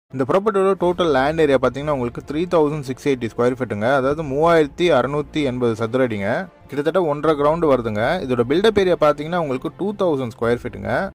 இந்த ப்ராப்பர்ட்டியோட total land area பார்த்தீங்கன்னா உங்களுக்கு 3680 ஸ்கொயர் ஃபீட்டுங்க. அதாவது 3680 சதுர அடிங்க. கிட்டத்தட்ட 1.5 கிரவுண்டு வருதுங்க. இதோட பில்டப் ஏரியா பார்த்தீங்கன்னா உங்களுக்கு 2000 ஸ்கொயர் ஃபீட்டுங்க.